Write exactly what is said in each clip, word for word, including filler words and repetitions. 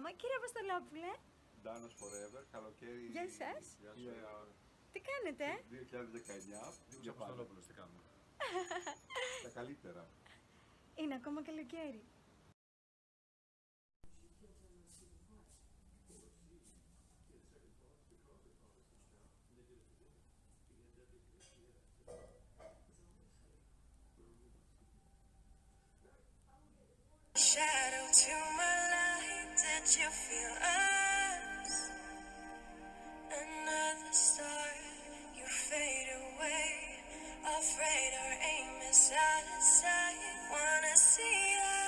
ακόμα. Κύριε Αποστολόπουλε. Ντάνος Forever, καλοκαίρι. Γεια σας. Γεια σου. Τι κάνετε? δύο χιλιάδες δεκαεννιά. Δήμος Αποστολόπουλος, τι κάνουμε? Τα καλύτερα. Είναι ακόμα καλοκαίρι. Shadow to my light, did you feel us? Another star, you fade away. Afraid our aim is out of sight. Wanna see us.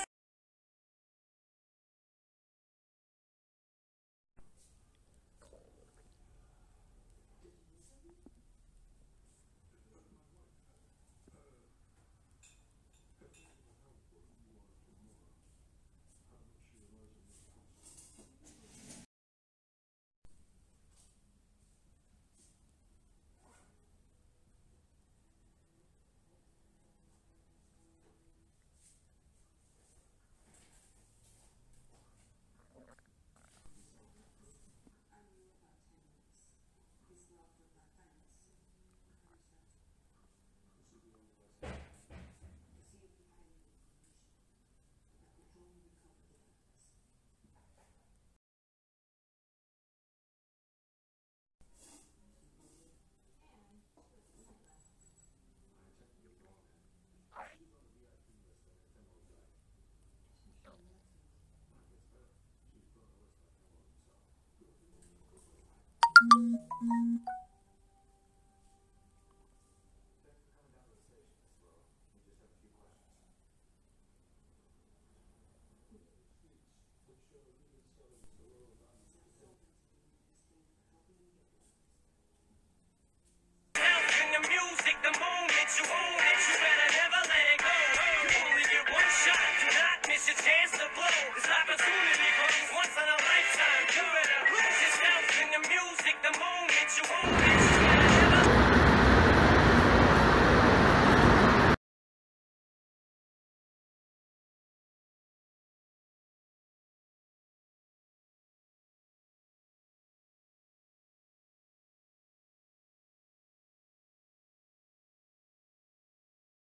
It's your chance to blow. This opportunity comes once in a lifetime. You better lose yourself in the music.